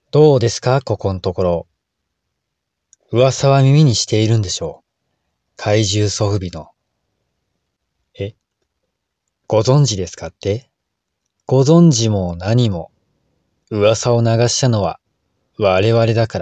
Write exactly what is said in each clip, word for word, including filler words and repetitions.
どうですか、ここのところ。噂は耳にしているんでしょう。怪獣ソフビの。えご存知ですかって？ご存知も何も、噂を流したのは我々だから。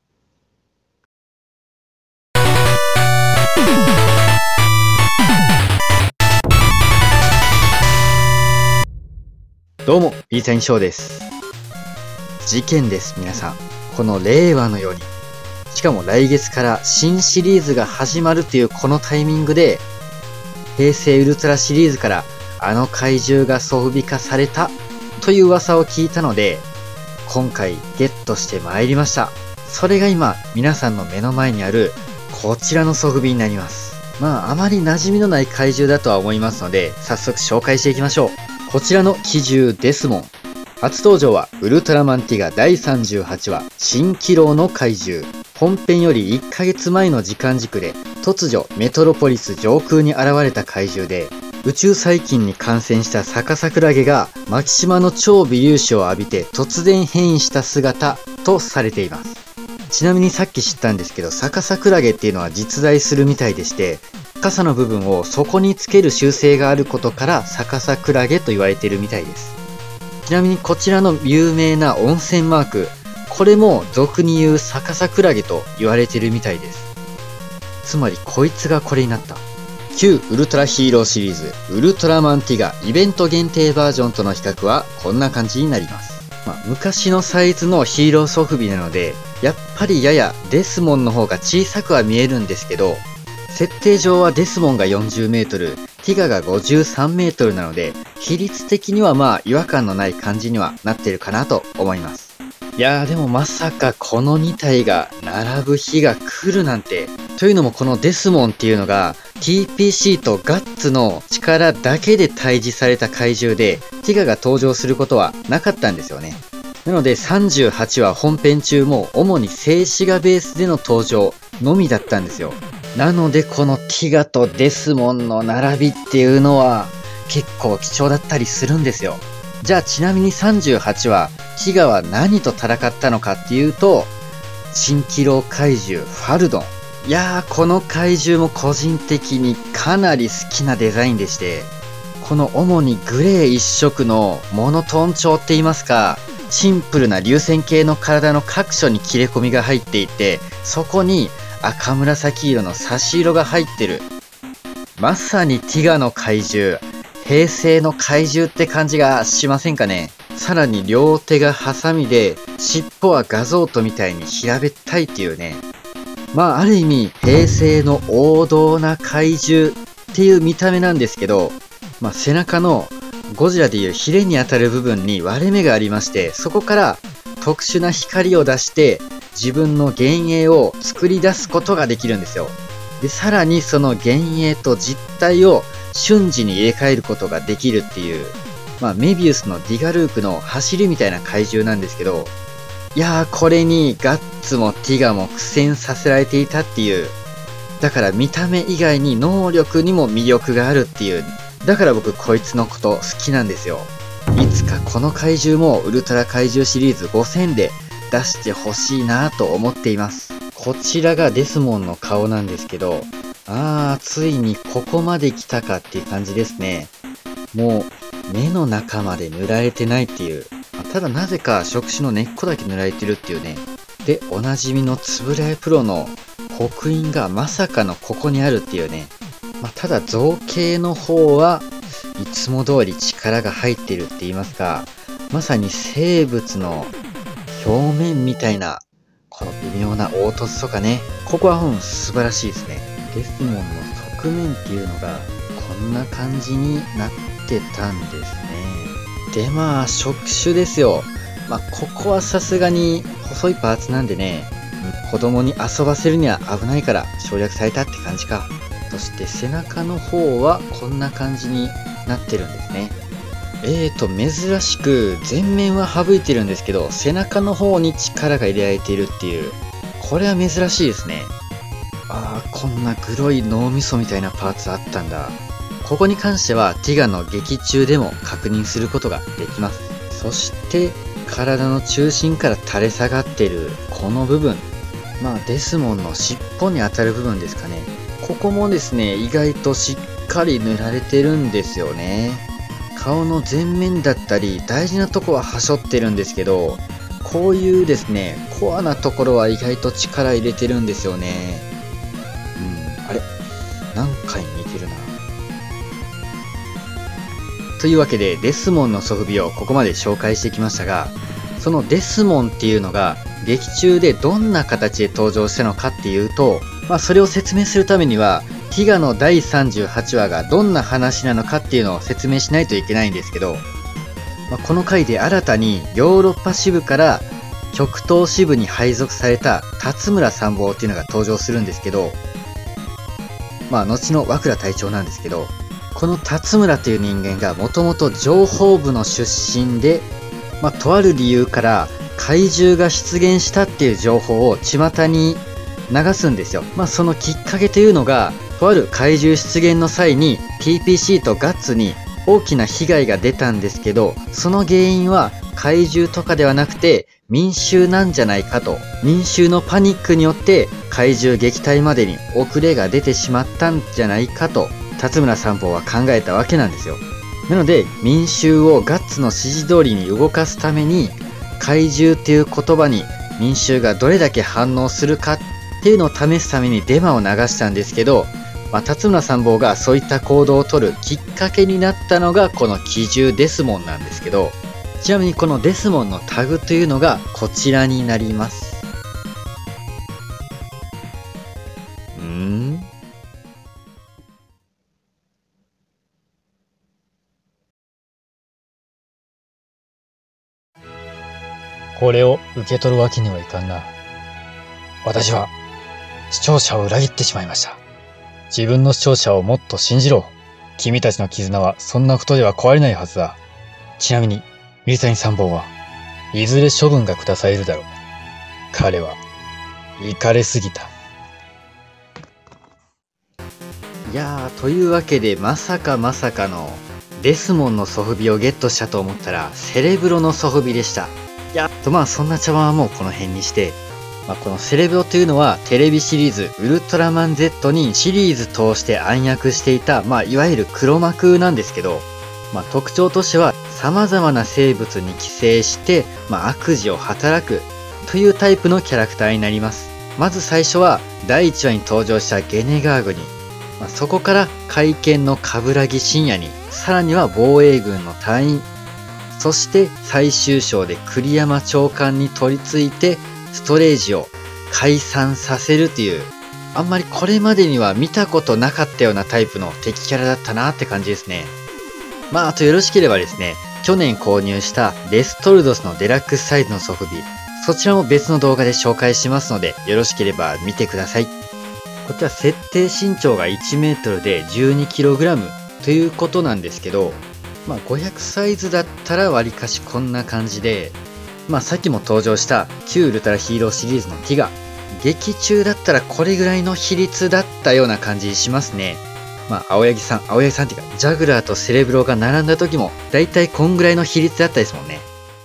どうも、ビータインショーです。事件です、皆さん。この令和の世に。しかも来月から新シリーズが始まるというこのタイミングで、平成ウルトラシリーズからあの怪獣がソフビ化されたという噂を聞いたので、今回ゲットしてまいりました。それが今皆さんの目の前にあるこちらのソフビになります。まああまり馴染みのない怪獣だとは思いますので、早速紹介していきましょう。こちらの奇獣デスモン。初登場はウルトラマンティガだいさんじゅうはちわ蜃気楼の怪獣。本編よりいっかげつまえの時間軸で突如メトロポリス上空に現れた怪獣で、宇宙細菌に感染したサカサクラゲがマキシマの超微粒子を浴びて突然変異した姿とされています。ちなみにさっき知ったんですけど、サカサクラゲっていうのは実在するみたいでして、傘の部分を底につける習性があることからサカサクラゲと言われているみたいです。ちなみにこちらの有名な温泉マーク、これも俗に言うサカサクラゲと言われているみたいです。つまりこいつがこれになった。旧ウルトラヒーローシリーズウルトラマンティガイベント限定バージョンとの比較はこんな感じになります。まあ、昔のサイズのヒーローソフビなので、やっぱりややデスモンの方が小さくは見えるんですけど、設定上はデスモンがよんじゅうメートル、ティガがごじゅうさんメートルなので、比率的にはまあ違和感のない感じにはなってるかなと思います。いやーでもまさかこのにたいが並ぶ日が来るなんて。というのもこのデスモンっていうのが ティーピーシー とガッツの力だけで対峙された怪獣で、ティガが登場することはなかったんですよね。なのでさんじゅうはちわ本編中も主に静止画ベースでの登場のみだったんですよ。なのでこのティガとデスモンの並びっていうのは結構貴重だったりするんですよ。じゃあちなみにさんじゅうはちわティガは何と戦ったのかっていうと、蜃気楼怪獣ファルドン。いやーこの怪獣も個人的にかなり好きなデザインでして、この主にグレー一色のモノトーン調って言いますか、シンプルな流線形の体の各所に切れ込みが入っていて、そこに赤紫色の差し色が入ってる。まさにティガの怪獣、平成の怪獣って感じがしませんかね。さらに両手がハサミで、尻尾はガゾートみたいに平べったいっていうね。まあある意味平成の王道な怪獣っていう見た目なんですけど、まあ背中のゴジラでいうヒレに当たる部分に割れ目がありまして、そこから特殊な光を出して自分の幻影を作り出すことができるんですよ。で、さらにその幻影と実体を瞬時に入れ替えることができるっていう、まあメビウスのディガルークの走りみたいな怪獣なんですけど、いやーこれにガッツもティガも苦戦させられていたっていう、だから見た目以外に能力にも魅力があるっていう、だから僕こいつのこと好きなんですよ。いつかこの怪獣もウルトラ怪獣シリーズごせんで出してほしいなと思っています。こちらがデスモンの顔なんですけど、あーついにここまで来たかっていう感じですね。もう目の中まで塗られてないっていう。ただなぜか触手の根っこだけ塗られてるっていうね。で、おなじみのつぶらやプロの刻印がまさかのここにあるっていうね。まあ、ただ造形の方はいつも通り力が入ってるって言いますか、まさに生物の表面みたいなこの微妙な凹凸とかね、ここはうん素晴らしいですね。デスモンの側面っていうのがこんな感じになってたんですね。でまあ触手ですよ。まあここはさすがに細いパーツなんでね、うん、子供に遊ばせるには危ないから省略されたって感じか。そして背中の方はこんな感じになってるんですね。えーと珍しく前面は省いてるんですけど、背中の方に力が入れられているっていう、これは珍しいですね。あーこんな黒い脳みそみたいなパーツあったんだ。ここに関してはティガの劇中でも確認することができます。そして体の中心から垂れ下がってるこの部分、まあデスモンの尻尾に当たる部分ですかね。ここもですね、意外としっかり塗られてるんですよね。顔の前面だったり大事なとこははしょってるんですけど、こういうですね、コアなところは意外と力入れてるんですよね。うん、あれ何回似てるな。というわけで、デスモンのソフビをここまで紹介してきましたが、そのデスモンっていうのが劇中でどんな形で登場したのかっていうと、まあそれを説明するためには、ティガのだいさんじゅうはちわがどんな話なのかっていうのを説明しないといけないんですけど、まあ、この回で新たにヨーロッパ支部から極東支部に配属された辰村参謀っていうのが登場するんですけど、まあ後の和倉隊長なんですけど、この辰村という人間がもともと情報部の出身で、まあ、とある理由から怪獣が出現したっていう情報を巷に流すんですよ。まあそのきっかけというのが、とある怪獣出現の際に ピーピーシー とガッツに大きな被害が出たんですけど、その原因は怪獣とかではなくて民衆なんじゃないかと。民衆のパニックによって怪獣撃退までに遅れが出てしまったんじゃないかと辰村参謀は考えたわけなんですよ。なので民衆をガッツの指示通りに動かすために、怪獣っていう言葉に民衆がどれだけ反応するかっていうのを試すためにデマを流したんですけど、まあ、辰村参謀がそういった行動をとるきっかけになったのがこの奇獣デスモンなんですけど、ちなみにこのデスモンのタグというのがこちらになります。うーんこれを受け取るわけにはいかんな。私は視聴者を裏切ってしまいました。自分の視聴者をもっと信じろ。君たちの絆はそんなことでは壊れないはずだ。ちなみに、水谷参謀はいずれ処分が下されるだろう。彼は、イカれすぎた。 いやー、というわけでまさかまさかのデスモンのソフビをゲットしたと思ったらセレブロのソフビでした。いやとまあそんな茶番はもうこの辺にして、まあ、このセレブロというのはテレビシリーズウルトラマン Z にシリーズ通して暗躍していた、まあいわゆる黒幕なんですけど、まあ特徴としては様々な生物に寄生して、まあ悪事を働くというタイプのキャラクターになります。まず最初はだいいちわに登場したゲネガーグに、まあ、そこから海剣の冠城信也に、さらには防衛軍の隊員、そして最終章で栗山長官に取り付いてストレージを解散させるという、あんまりこれまでには見たことなかったようなタイプの敵キャラだったなって感じですね。まああとよろしければですね、去年購入したレストルドスのデラックスサイズのソフビ、そちらも別の動画で紹介しますので、よろしければ見てください。こちら設定身長がいちメートルで じゅうにキログラム ということなんですけど、まあごひゃくサイズだったらわりかしこんな感じで、まあさっきも登場した旧ウルトラヒーローシリーズのティガ、劇中だったらこれぐらいの比率だったような感じしますね。まあ青柳さん、青柳さんっていうかジャグラーとセレブロが並んだ時もだいたいこんぐらいの比率だったですもんね。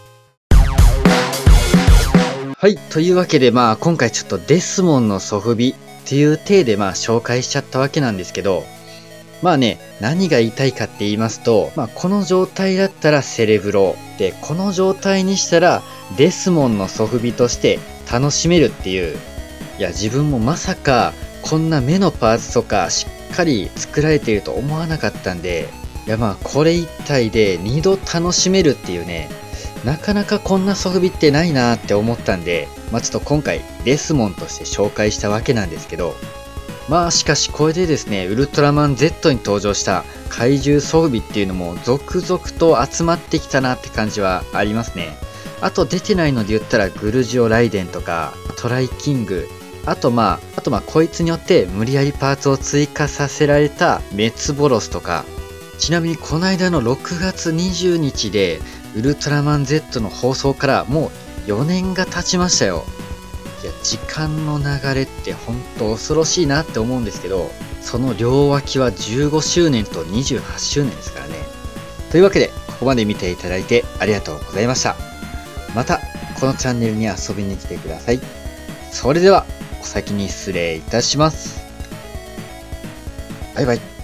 はい、というわけでまあ今回ちょっとデスモンのソフビっていう体でまあ紹介しちゃったわけなんですけど、まあね、何が言いたいかって言いますと、まあこの状態だったらセレブロで、この状態にしたらデスモンのソフビとして楽しめるっていう。いや自分もまさかこんな目のパーツとかしっかり作られていると思わなかったんで、いやまあこれ一体でにど楽しめるっていうね、なかなかこんなソフビってないなーって思ったんで、まあちょっと今回デスモンとして紹介したわけなんですけど、まあしかしこれでですね、ウルトラマン Z に登場した怪獣ソフビっていうのも続々と集まってきたなって感じはありますね。あと出てないので言ったらグルジオライデンとかトライキング、あとまあ、あとまあこいつによって無理やりパーツを追加させられたメツボロスとか、ちなみにこの間のろくがつにじゅうにちでウルトラマン Z の放送からもうよねんが経ちましたよ。いや時間の流れってほんと恐ろしいなって思うんですけど、その両脇はじゅうごしゅうねんとにじゅうはちしゅうねんですからね。というわけでここまで見ていただいてありがとうございました。 またこのチャンネルに遊びに来てください。それではお先に失礼いたします。バイバイ。